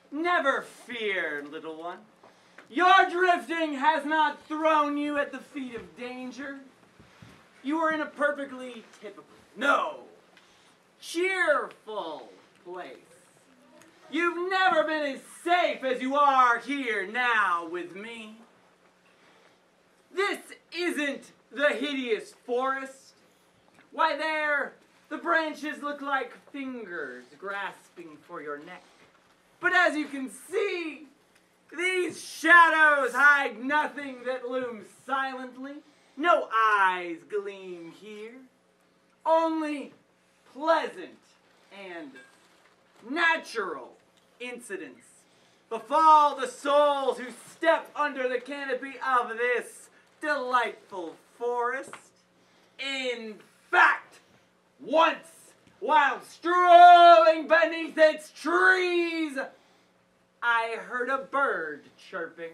Never fear, little one. Your drifting has not thrown you at the feet of danger. You are in a perfectly typical, no, cheerful place. You've never been as safe as you are here now with me. This isn't the hideous forest. Why, there, the branches look like fingers grasping for your neck. But as you can see, these shadows hide nothing that looms silently. No eyes gleam here. Only pleasant and natural incidents befall the souls who step under the canopy of this delightful forest. In fact, once, while strolling beneath its trees, I heard a bird chirping.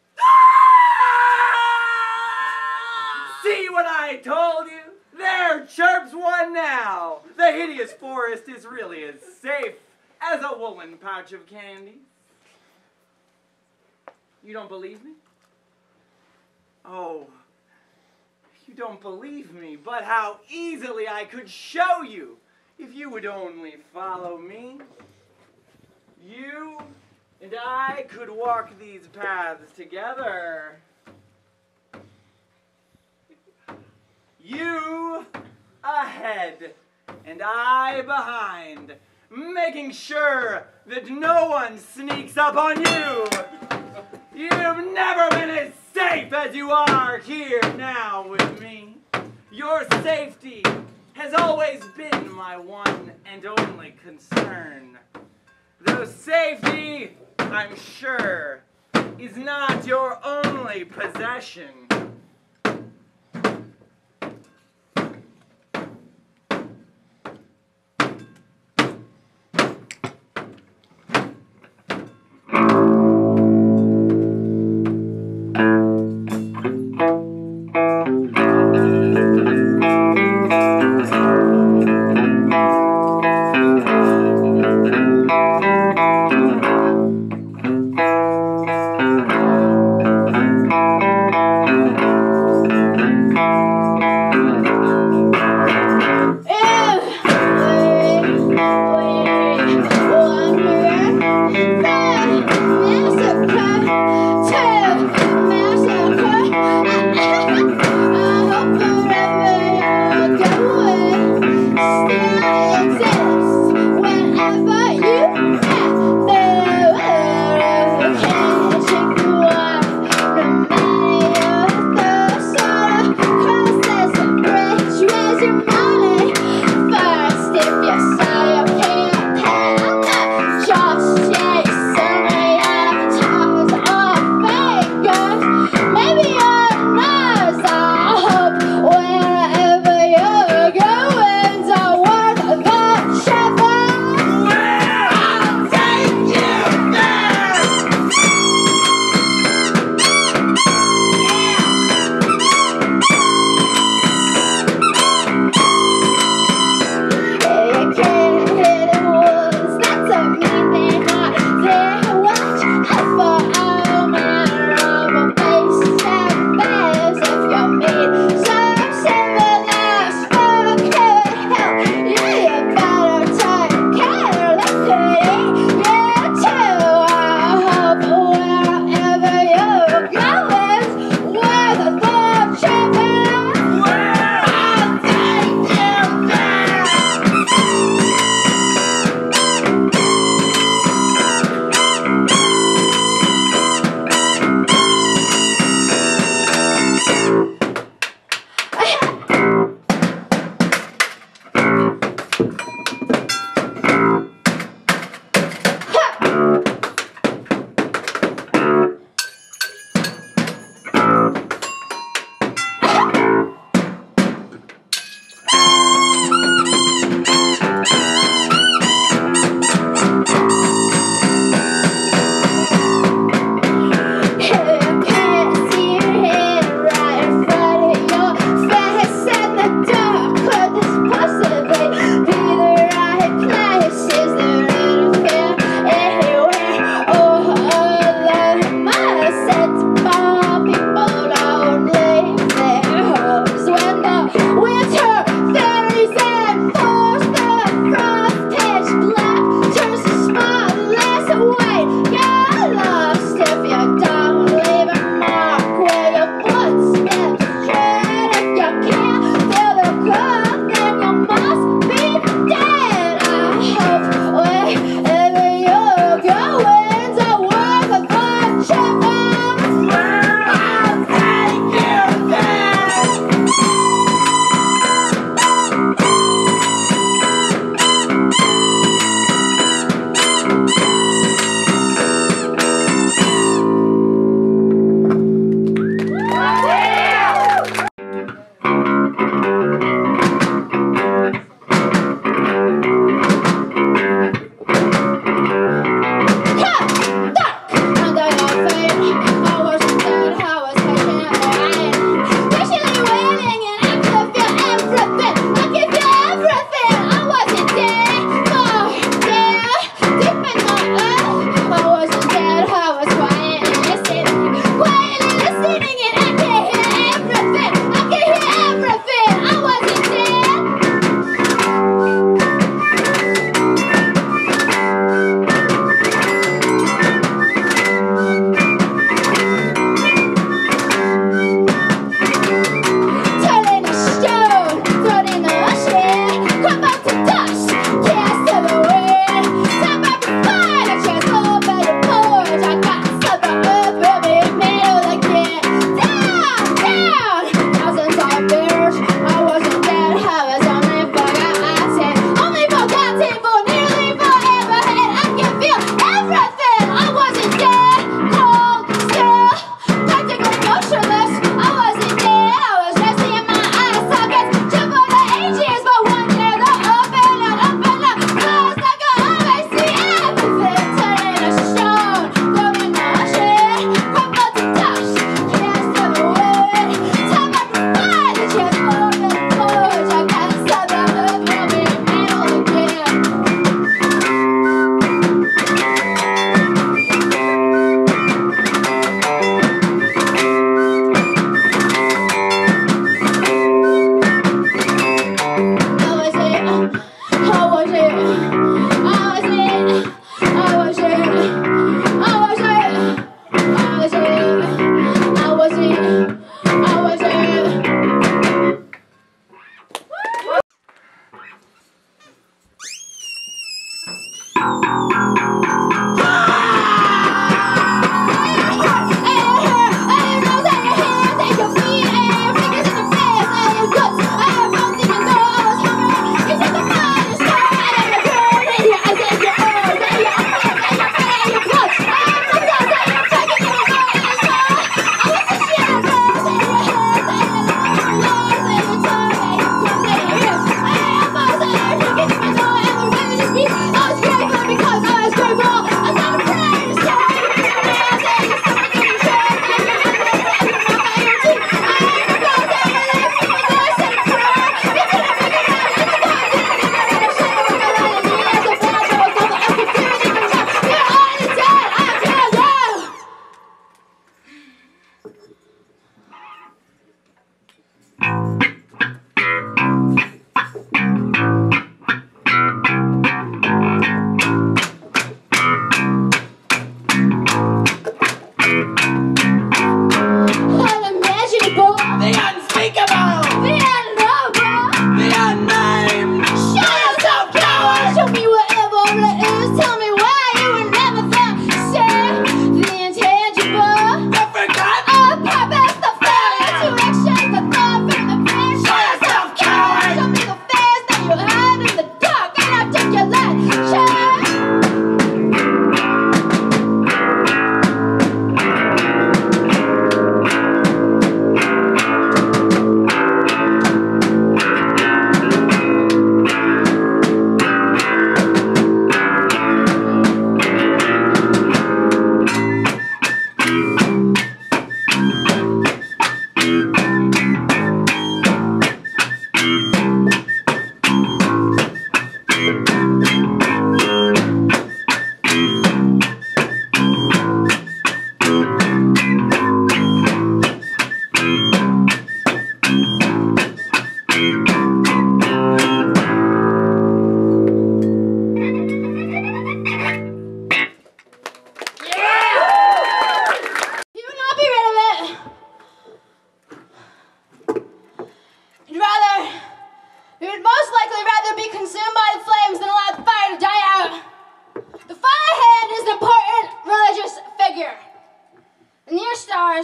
See what I told you? There chirps one now. The hideous forest is really as safe as a woolen pouch of candy. You don't believe me? Oh, you don't believe me, but how easily I could show you if you would only follow me. You and I could walk these paths together. You ahead and I behind, making sure that no one sneaks up on you. You've never been as safe as you are here now with me. Your safety has always been my one and only concern. Though safety, I'm sure, is not your only possession.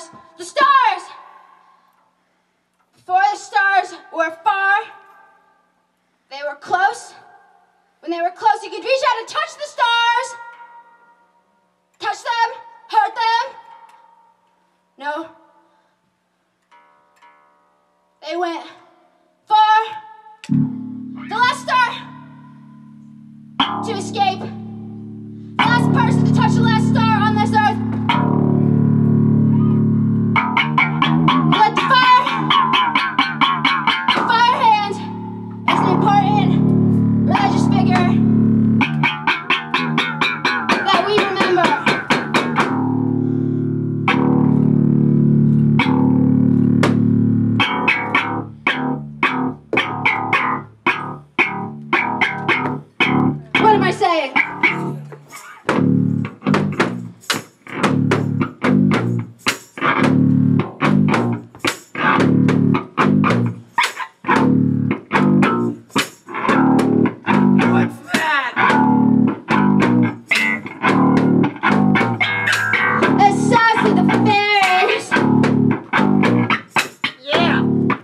stars, the stars! Before the stars were far, they were close. When they were close, you could reach out and touch the stars. Touch them, hurt them. No. They went far. The last star to escape. The last person to touch the last star on this earth. Let the fire hand is an important religious figure that we remember. What am I saying? What's that? The sauce of the fairies. Yeah.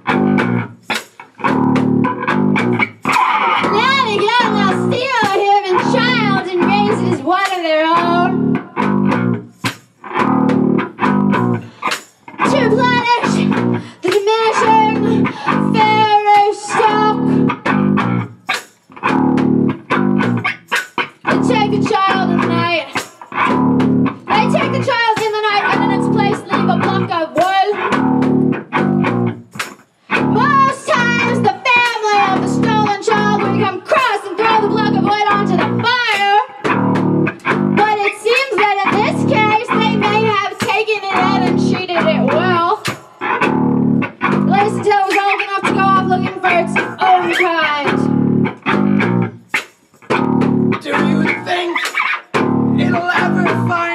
Letting out now steal a human child and raise it as one of their own. To replenish the diminishing fairy stock. They take the child in the night. They take the child in the night and in its place leave a block of wood. Most times the family of the stolen child will become cross and throw the block of wood onto the fire. But it seems that in this case they may have taken it in and treated it well. At least until it was old enough to go off looking for its own kind. Do you think it'll ever find